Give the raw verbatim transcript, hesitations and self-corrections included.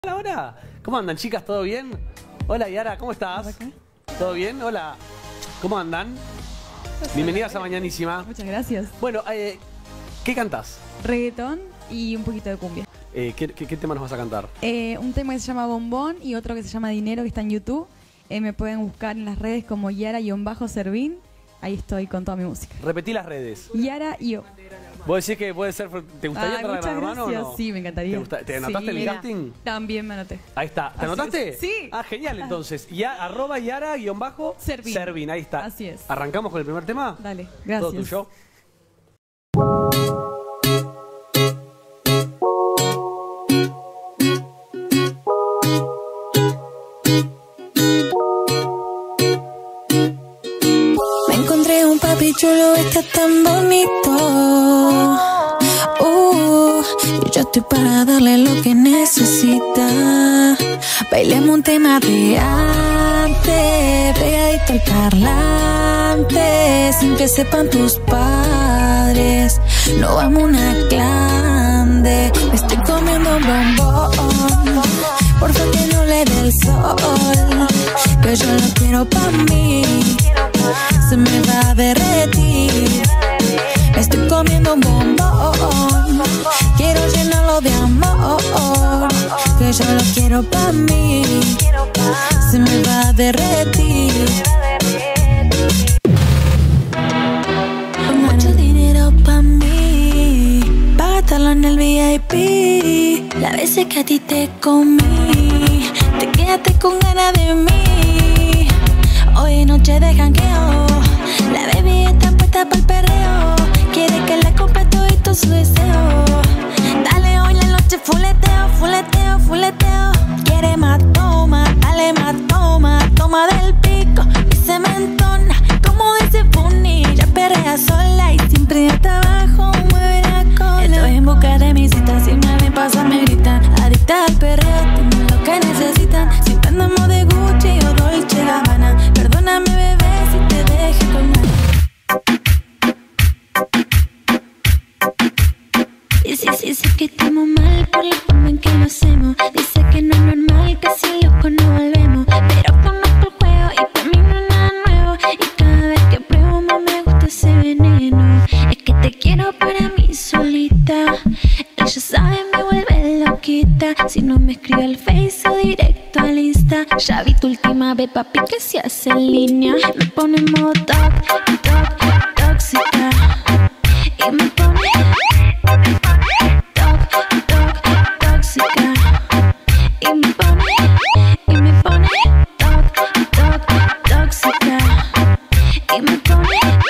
Hola, hola. ¿Cómo andan, chicas? ¿Todo bien? Hola, Yara, ¿cómo estás? ¿Todo bien? Hola. ¿Cómo andan? Bienvenidas a Mañanísima. Muchas gracias. Bueno, eh, ¿qué cantás? Reggaetón y un poquito de cumbia. Eh, ¿qué, qué, ¿Qué tema nos vas a cantar? Eh, un tema que se llama Bombón y otro que se llama Dinero, que está en YouTube. Eh, me pueden buscar en las redes como Yara-Servín. Ahí estoy con toda mi música. Repetí las redes. Yara y yo. ¿Vos decís que puede ser... ¿Te gustaría Ay, entrar a muchas Gran Hermano o no? Sí, me encantaría. ¿Te, gusta, ¿te anotaste sí, en el mira, casting? También me anoté. Ahí está. ¿Te Así anotaste? es. Sí. Ah, genial, entonces. Ya, arroba Yara-Servín. Servín. Ahí está. Así es. ¿Arrancamos con el primer tema? Dale, gracias. Todo tuyo. Me encontré un papi chulo, está tan bonito. Uh, y yo estoy para darle lo que necesita. Bailemos un tema de antes, pegadito al parlante, sin que sepan tus padres. No vamos a una clande. Me estoy comiendo un bombón, porfa que no le dé el sol, que yo lo quiero pa' mí. Se me va a derretir. Estoy comiendo un bombón, quiero llenarlo de amor, que yo lo quiero pa' mí. Se me va a derretir. Mucho dinero pa' mí, pa' gastarlo en el V I P. Las veces que a ti te comí, te quedaste con ganas de mí. Hoy noche de jangueo, la baby está puesta pa'l perreo. Quiere que le compre todo su deseo. Dale hoy la noche fuleteo, fuleteo, fuleteo. Quiere más, toma, dale más, toma. Toma del pico y se me entona. Como dice Bunny, ya perrea sola y siempre hasta abajo mueve la cola. Estoy en busca de mis citas, si me ven pasar me gritan. Adicta al perreo, tienen lo que necesitan. Siempre andamos de Gucci o Dolce Gabbana. Perdóname bebé si te dejé con ganas. Y si, si, si que estamos mal por la forma en que lo hacemos. Dice que no es normal, que si loco no volvemos. Pero conozco el juego y para mí no es nada nuevo. Y cada vez que pruebo más me gusta ese veneno. Es que te quiero para mí solita. Ella sabe me vuelve loquita. Si no me escribe al Face o directo al Insta. Ya vi tu última vez papi que se hace en línea. Me pone en modo toc, toc, tóxica. Y me pone... Y me pone, y me pone toc, toc, tóxica. Y me pone